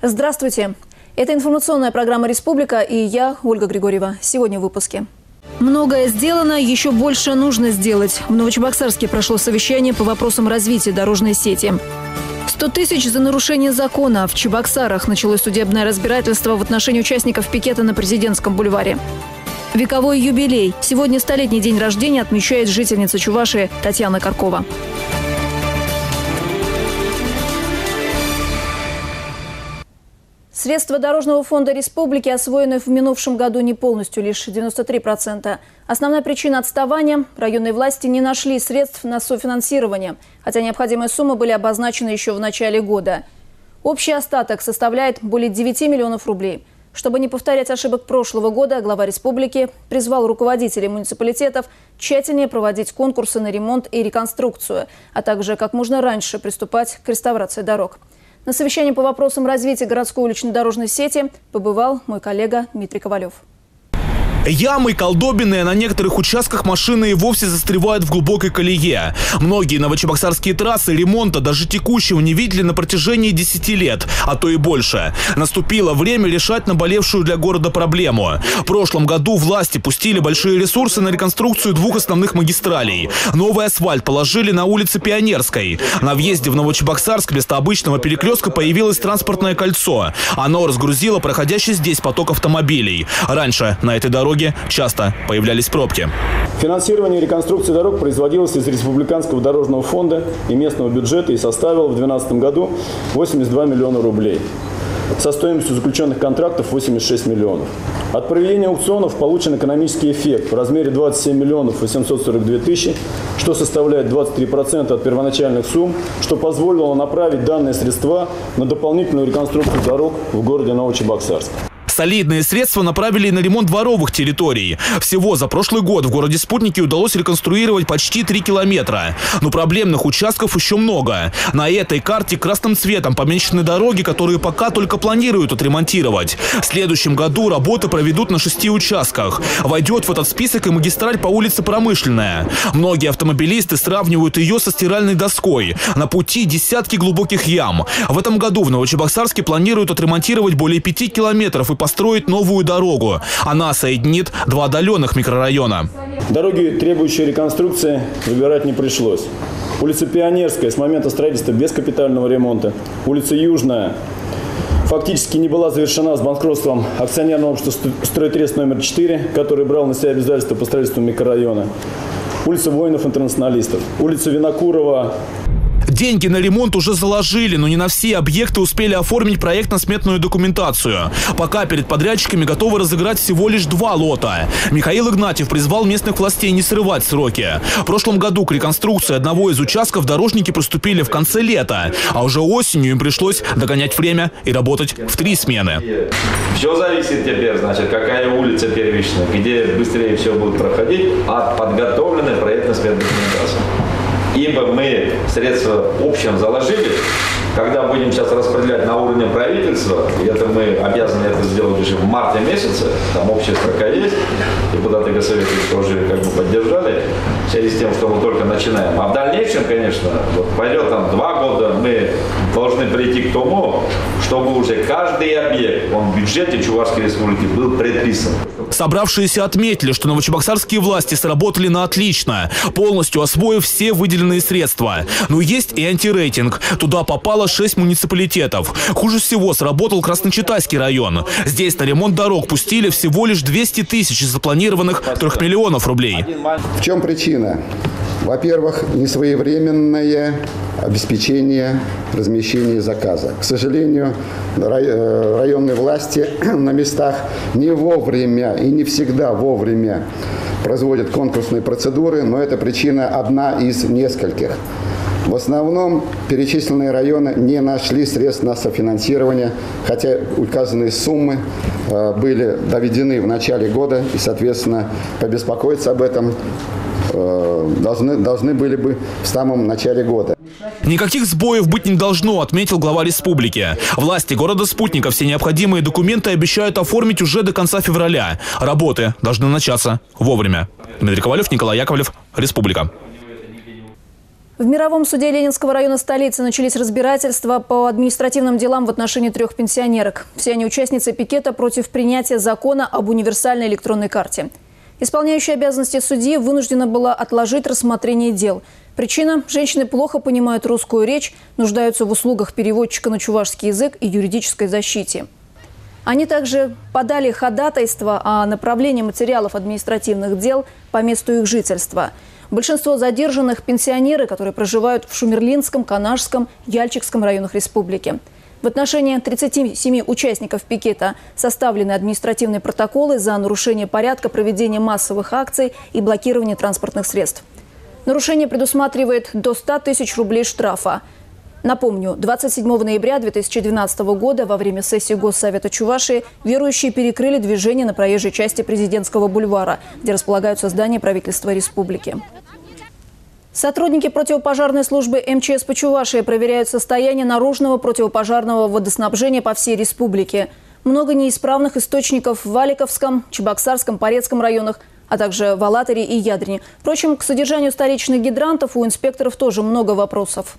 Здравствуйте. Это информационная программа «Республика» и я, Ольга Григорьева. Сегодня в выпуске. Многое сделано, еще больше нужно сделать. В Новочебоксарске прошло совещание по вопросам развития дорожной сети. 100 тысяч за нарушение закона. В Чебоксарах началось судебное разбирательство в отношении участников пикета на Президентском бульваре. Вековой юбилей. Сегодня 100-летний день рождения отмечает жительница Чувашии Татьяна Каркова. Средства Дорожного фонда республики освоены в минувшем году не полностью, лишь 93%. Основная причина отставания – районные власти не нашли средств на софинансирование, хотя необходимые суммы были обозначены еще в начале года. Общий остаток составляет более 9 миллионов рублей. Чтобы не повторять ошибок прошлого года, глава республики призвал руководителей муниципалитетов тщательнее проводить конкурсы на ремонт и реконструкцию, а также как можно раньше приступать к реставрации дорог. На совещании по вопросам развития городской улично-дорожной сети побывал мой коллега Дмитрий Ковалев. Ямы, колдобины, а на некоторых участках машины и вовсе застревают в глубокой колее. Многие новочебоксарские трассы ремонта, даже текущего, не видели на протяжении 10 лет, а то и больше. Наступило время решать наболевшую для города проблему. В прошлом году власти пустили большие ресурсы на реконструкцию двух основных магистралей. Новый асфальт положили на улице Пионерской. На въезде в Новочебоксарск вместо обычного перекрестка появилось транспортное кольцо. Оно разгрузило проходящий здесь поток автомобилей. Раньше на этой дороге часто появлялись пробки. Финансирование реконструкции дорог производилось из Республиканского дорожного фонда и местного бюджета и составило в 2012 году 82 миллиона рублей. Со стоимостью заключенных контрактов 86 миллионов. От проведения аукционов получен экономический эффект в размере 27 миллионов 842 тысячи, что составляет 23% от первоначальных сумм, что позволило направить данные средства на дополнительную реконструкцию дорог в городе Новочебоксарск. Солидные средства направили на ремонт дворовых территорий. Всего за прошлый год в городе Спутники удалось реконструировать почти 3 километра. Но проблемных участков еще много. На этой карте красным цветом помечены дороги, которые пока только планируют отремонтировать. В следующем году работы проведут на 6 участках. Войдет в этот список и магистраль по улице Промышленная. Многие автомобилисты сравнивают ее со стиральной доской. На пути десятки глубоких ям. В этом году в Новочебоксарске планируют отремонтировать более 5 километров и построить новую дорогу. Она соединит два отдаленных микрорайона. Дороги, требующие реконструкции, выбирать не пришлось. Улица Пионерская с момента строительства без капитального ремонта. Улица Южная фактически не была завершена с банкротством акционерного общества «Стройтрест номер 4», который брал на себя обязательства по строительству микрорайона. Улица воинов-интернационалистов. Улица Винокурова. Деньги на ремонт уже заложили, но не на все объекты успели оформить проектно-сметную документацию. Пока перед подрядчиками готовы разыграть всего лишь 2 лота. Михаил Игнатьев призвал местных властей не срывать сроки. В прошлом году к реконструкции одного из участков дорожники приступили в конце лета. А уже осенью им пришлось догонять время и работать в 3 смены. Все зависит теперь, значит, какая улица первичная, где быстрее все будет проходить от подготовленной проектно-сметной документации. Ибо мы средства общим заложили, когда будем сейчас распределять на уровне правительства, и это мы обязаны это сделать уже в марте месяце, там общая строка есть, депутаты Госсовета тоже как бы поддержали, в связи с тем, что мы только начинаем. А в дальнейшем, конечно, вот пойдет там 2 года, мы должны прийти к тому, чтобы уже каждый объект, он в бюджете Чувашской Республики был предписан. Собравшиеся отметили, что новочебоксарские власти сработали на отлично, полностью освоив все выделенные средства. Но есть и антирейтинг. Туда попало 6 муниципалитетов. Хуже всего сработал Красночитайский район. Здесь на ремонт дорог пустили всего лишь 200 тысяч из запланированных 3 миллионов рублей. В чем причина? Во-первых, несвоевременное обеспечение размещения заказа. К сожалению, районные власти на местах не вовремя и не всегда вовремя производят конкурсные процедуры, но эта причина одна из нескольких. В основном перечисленные районы не нашли средств на софинансирование, хотя указанные суммы были доведены в начале года и, соответственно, побеспокоиться об этом должны были бы в самом начале года. Никаких сбоев быть не должно, отметил глава республики. Власти города Спутника все необходимые документы обещают оформить уже до конца февраля. Работы должны начаться вовремя. Дмитрий Ковалев, Николай Яковлев, Республика. В Мировом суде Ленинского района столицы начались разбирательства по административным делам в отношении 3 пенсионерок. Все они участницы пикета против принятия закона об универсальной электронной карте. Исполняющая обязанности судьи вынуждена была отложить рассмотрение дел. Причина – женщины плохо понимают русскую речь, нуждаются в услугах переводчика на чувашский язык и юридической защите. Они также подали ходатайство о направлении материалов административных дел по месту их жительства. Большинство задержанных – пенсионеры, которые проживают в Шумерлинском, Канашском, Яльчикском районах республики. В отношении 37 участников пикета составлены административные протоколы за нарушение порядка проведения массовых акций и блокирование транспортных средств. Нарушение предусматривает до 100 тысяч рублей штрафа. Напомню, 27 ноября 2012 года во время сессии Госсовета Чувашии верующие перекрыли движение на проезжей части Президентского бульвара, где располагаются здания правительства республики. Сотрудники противопожарной службы МЧС по Чувашии проверяют состояние наружного противопожарного водоснабжения по всей республике. Много неисправных источников в Валиковском, Чебоксарском, Порецком районах, а также в Алатыре и Ядрине. Впрочем, к содержанию столичных гидрантов у инспекторов тоже много вопросов.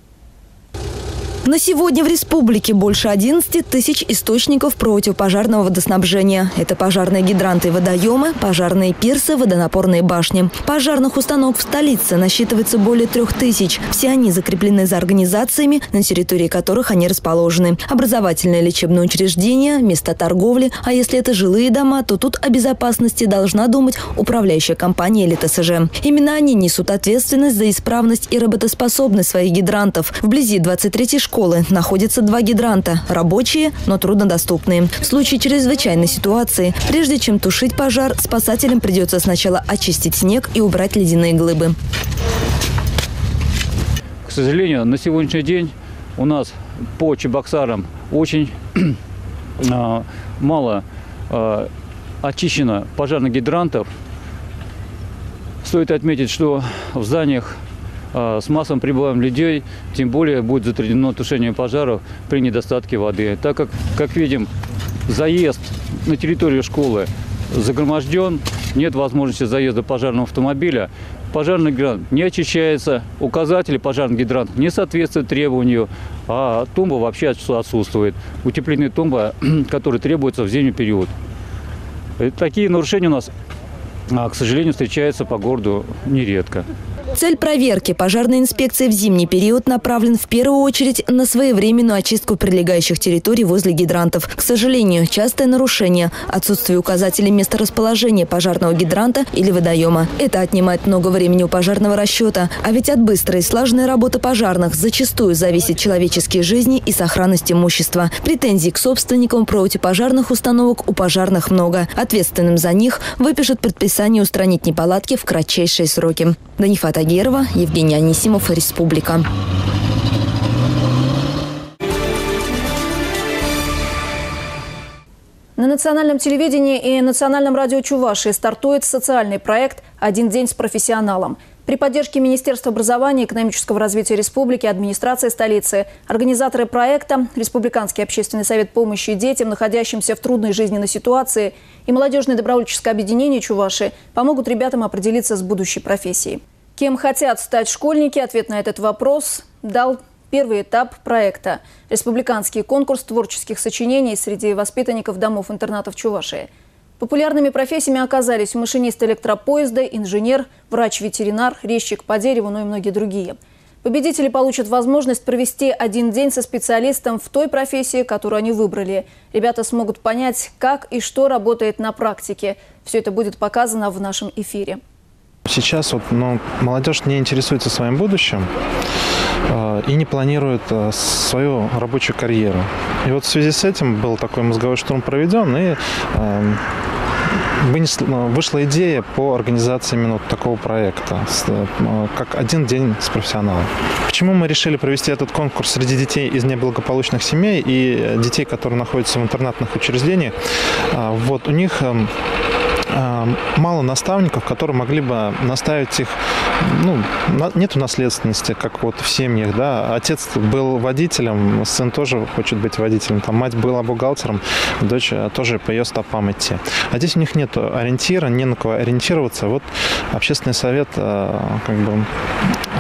На сегодня в республике больше 11 тысяч источников противопожарного водоснабжения. Это пожарные гидранты и водоемы, пожарные пирсы, водонапорные башни. Пожарных установок в столице насчитывается более 3000. Все они закреплены за организациями, на территории которых они расположены. Образовательные лечебные учреждения, места торговли. А если это жилые дома, то тут о безопасности должна думать управляющая компания или ТСЖ. Именно они несут ответственность за исправность и работоспособность своих гидрантов. Вблизи 23-й школы находятся 2 гидранта – рабочие, но труднодоступные. В случае чрезвычайной ситуации, прежде чем тушить пожар, спасателям придется сначала очистить снег и убрать ледяные глыбы. К сожалению, на сегодняшний день у нас по Чебоксарам очень мало очищено пожарных гидрантов. Стоит отметить, что в зданиях с массовым прибыванием людей, тем более будет затруднено тушение пожаров при недостатке воды. Так как видим, заезд на территорию школы загроможден, нет возможности заезда пожарного автомобиля, пожарный гидрант не очищается, указатели пожарных гидрантов не соответствуют требованию, а тумба вообще отсутствует. Утепленная тумба, которая требуется в зимний период. Такие нарушения у нас, к сожалению, встречаются по городу нередко. Цель проверки пожарной инспекции в зимний период направлен в первую очередь на своевременную очистку прилегающих территорий возле гидрантов. К сожалению, частое нарушение – отсутствие указателей месторасположения пожарного гидранта или водоема. Это отнимает много времени у пожарного расчета. А ведь от быстрой и слаженной работы пожарных зачастую зависят человеческие жизни и сохранность имущества. Претензий к собственникам противопожарных установок у пожарных много. Ответственным за них выпишут предписание устранить неполадки в кратчайшие сроки. Данифа Тагирова, Евгений Анисимов, Республика. На национальном телевидении и национальном радио Чувашии стартует социальный проект «Один день с профессионалом». При поддержке Министерства образования и экономического развития республики, администрации столицы, организаторы проекта, Республиканский общественный совет помощи детям, находящимся в трудной жизненной ситуации, и молодежное добровольческое объединение Чувашии помогут ребятам определиться с будущей профессией. Кем хотят стать школьники? Ответ на этот вопрос дал первый этап проекта – республиканский конкурс творческих сочинений среди воспитанников домов-интернатов Чувашии. Популярными профессиями оказались машинист электропоезда, инженер, врач-ветеринар, резчик по дереву, ну и многие другие. Победители получат возможность провести один день со специалистом в той профессии, которую они выбрали. Ребята смогут понять, как и что работает на практике. Все это будет показано в нашем эфире. Сейчас молодежь не интересуется своим будущим и не планирует свою рабочую карьеру. И вот в связи с этим был такой мозговой штурм проведен, и вышла идея по организации именно такого проекта, как один день с профессионалом. Почему мы решили провести этот конкурс среди детей из неблагополучных семей и детей, которые находятся в интернатных учреждениях? Вот, у них мало наставников, которые могли бы наставить их. Нету наследственности, как вот в семьях, да. Отец был водителем, сын тоже хочет быть водителем, мать была бухгалтером, дочь тоже по ее стопам идти. А здесь у них нет ориентира, не на кого ориентироваться. Вот общественный совет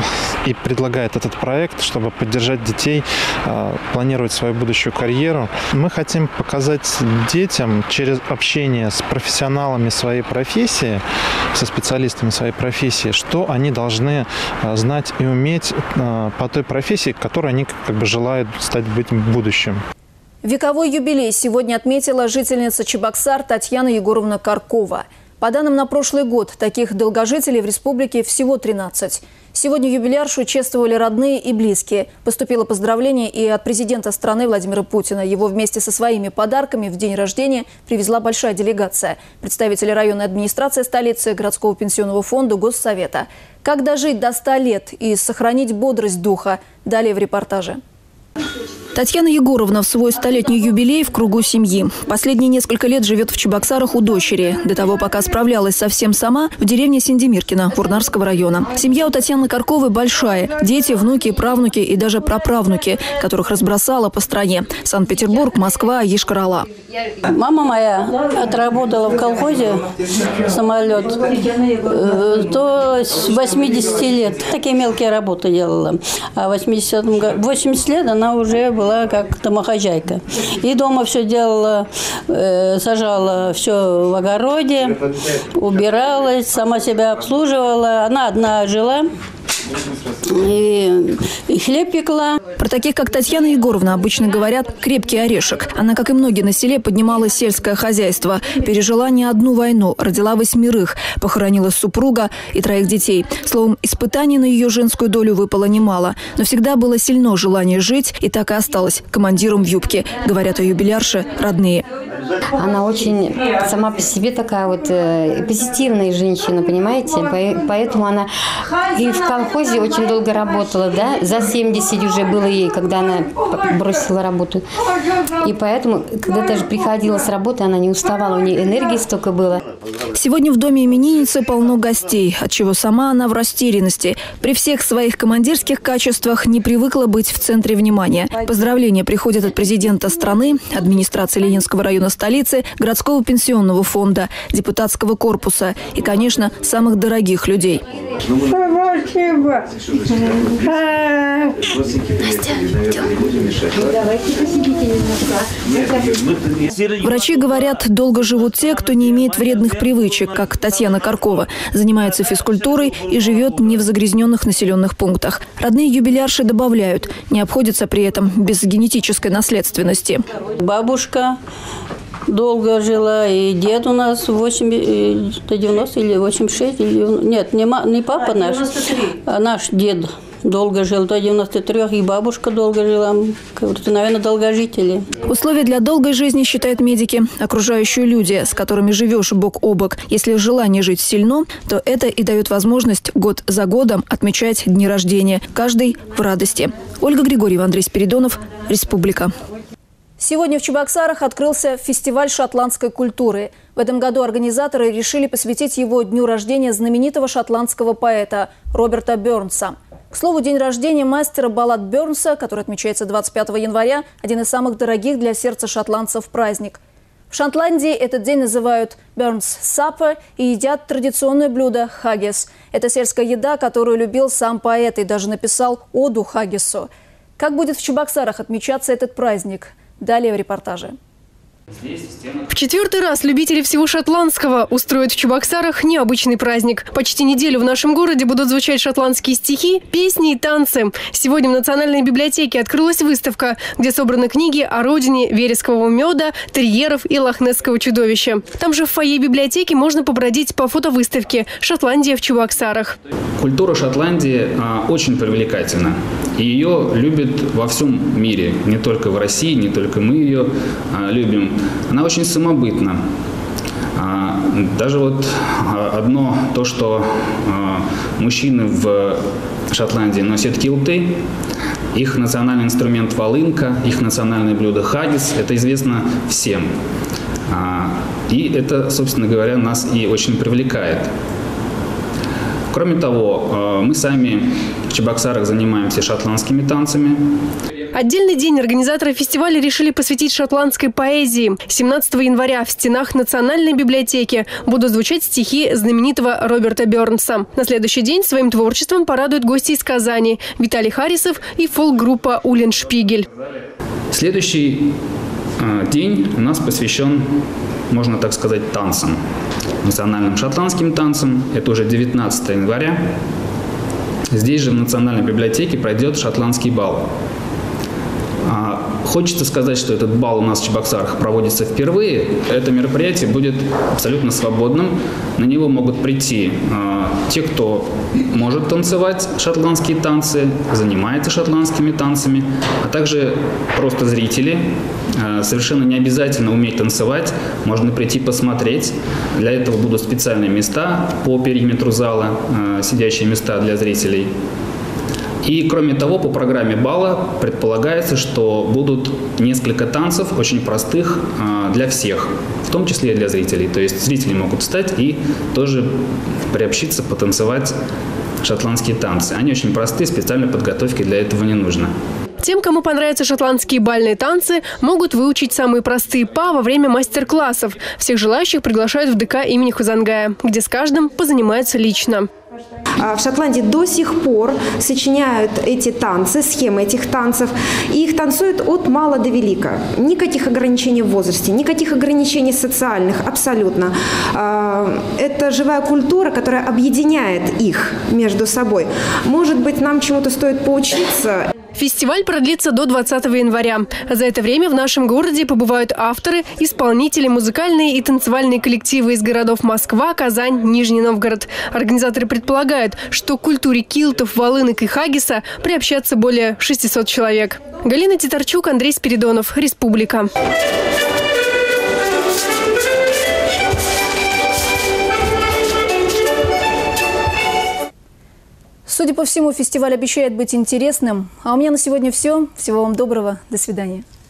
и предлагает этот проект, чтобы поддержать детей, планировать свою будущую карьеру. Мы хотим показать детям через общение с профессионалами своей профессии, со специалистами своей профессии, что они должны знать и уметь по той профессии, которой они желают быть в будущем. Вековой юбилей сегодня отметила жительница Чебоксар Татьяна Егоровна Каркова. По данным на прошлый год, таких долгожителей в республике всего 13. Сегодня юбиляршу чествовали родные и близкие. Поступило поздравление и от президента страны Владимира Путина. Его вместе со своими подарками в день рождения привезла большая делегация. Представители районной администрации столицы, городского пенсионного фонда, Госсовета. Как дожить до 100 лет и сохранить бодрость духа? Далее в репортаже. Татьяна Егоровна в свой 100-летний юбилей в кругу семьи. Последние несколько лет живет в Чебоксарах у дочери. До того, пока справлялась совсем сама, в деревне Синдемиркино Урнарского района. Семья у Татьяны Карковой большая. Дети, внуки, правнуки и даже праправнуки, которых разбросала по стране. Санкт-Петербург, Москва, Йошкар-Ола. Мама моя отработала в колхозе самолет до 80 лет. Такие мелкие работы делала. А в 80 лет она уже была как домохозяйка. И дома все делала, сажала все в огороде, убиралась, сама себя обслуживала. Она одна жила. И хлеб пекла. Про таких, как Татьяна Егоровна, обычно говорят «крепкий орешек». Она, как и многие на селе, поднимала сельское хозяйство. Пережила не одну войну, родила 8, похоронила супруга и 3 детей. Словом, испытаний на ее женскую долю выпало немало. Но всегда было сильно желание жить, и так и осталась командиром в юбке, говорят о юбилярше родные. Она очень сама по себе такая вот позитивная женщина, понимаете? Поэтому она и в колхозе очень долго работала, да? За 70 уже было ей, когда она бросила работу. И поэтому, когда даже приходила с работы, она не уставала, у нее энергии столько было. Сегодня в доме именинницы полно гостей, отчего сама она в растерянности. При всех своих командирских качествах не привыкла быть в центре внимания. Поздравления приходят от президента страны, администрации Ленинского района столицы, городского пенсионного фонда, депутатского корпуса и, конечно, самых дорогих людей. Спасибо. Врачи говорят, долго живут те, кто не имеет вредных привычек, как Татьяна Каркова, занимается физкультурой и живет не в загрязненных населенных пунктах. Родные юбилярши добавляют, не обходятся при этом без генетической наследственности. Бабушка долго жила, и дед у нас 90 или 86, нет, не папа наш, а наш дед долго жил, до 93, и бабушка долго жила. Наверное, долгожители. Условия для долгой жизни, считают медики, окружающие люди, с которыми живешь бок о бок. Если желание жить сильно, то это и дает возможность год за годом отмечать дни рождения. Каждый в радости. Ольга Григорьева, Андрей Спиридонов, Республика. Сегодня в Чебоксарах открылся фестиваль шотландской культуры. В этом году организаторы решили посвятить его дню рождения знаменитого шотландского поэта Роберта Бёрнса. К слову, день рождения мастера баллад Бёрнса, который отмечается 25 января, один из самых дорогих для сердца шотландцев праздник. В Шотландии этот день называют «Бёрнс Саппер» и едят традиционное блюдо «хаггис». Это сельская еда, которую любил сам поэт и даже написал оду хаггису. Как будет в Чебоксарах отмечаться этот праздник? Далее в репортаже. В 4-й раз любители всего шотландского устроят в Чебоксарах необычный праздник. Почти неделю в нашем городе будут звучать шотландские стихи, песни и танцы. Сегодня в Национальной библиотеке открылась выставка, где собраны книги о родине верескового меда, терьеров и лохнесского чудовища. Там же в фойе библиотеки можно побродить по фотовыставке «Шотландия в Чебоксарах». Культура Шотландии очень привлекательна. И ее любят во всем мире. Не только в России, не только мы ее любим. Она очень самобытна. Даже вот одно то, что мужчины в Шотландии носят килты, их национальный инструмент волынка, их национальное блюдо хаггис, это известно всем. И это, собственно говоря, нас и очень привлекает. Кроме того, мы сами в Чебоксарах занимаемся шотландскими танцами. Отдельный день организаторы фестиваля решили посвятить шотландской поэзии. 17 января в стенах Национальной библиотеки будут звучать стихи знаменитого Роберта Бернса. На следующий день своим творчеством порадуют гости из Казани – Виталий Харисов и фолк-группа «Уллиншпигель». Следующий день у нас посвящен, можно так сказать, танцам. Национальным шотландским танцам. Это уже 19 января. Здесь же в Национальной библиотеке пройдет шотландский бал. Хочется сказать, что этот бал у нас в Чебоксарах проводится впервые. Это мероприятие будет абсолютно свободным. На него могут прийти те, кто может танцевать шотландские танцы, занимается шотландскими танцами, а также просто зрители. Совершенно не обязательно уметь танцевать, можно прийти посмотреть. Для этого будут специальные места по периметру зала, сидящие места для зрителей. И, кроме того, по программе бала предполагается, что будут несколько танцев, очень простых для всех, в том числе и для зрителей. То есть зрители могут встать и тоже приобщиться, потанцевать шотландские танцы. Они очень простые, специальной подготовки для этого не нужно. Тем, кому понравятся шотландские бальные танцы, могут выучить самые простые па во время мастер-классов. Всех желающих приглашают в ДК имени Хузангая, где с каждым позанимаются лично. В Шотландии до сих пор сочиняют эти танцы, схемы этих танцев, и их танцуют от мала до велика. Никаких ограничений в возрасте, никаких ограничений социальных, абсолютно. Это живая культура, которая объединяет их между собой. Может быть, нам чему-то стоит поучиться. Фестиваль продлится до 20 января. За это время в нашем городе побывают авторы, исполнители, музыкальные и танцевальные коллективы из городов Москва, Казань, Нижний Новгород. Организаторы предполагают, что к культуре килтов, волынок и хаггиса приобщатся более 600 человек. Галина Титарчук, Андрей Спиридонов, Республика. Судя по всему, фестиваль обещает быть интересным. А у меня на сегодня все. Всего вам доброго. До свидания.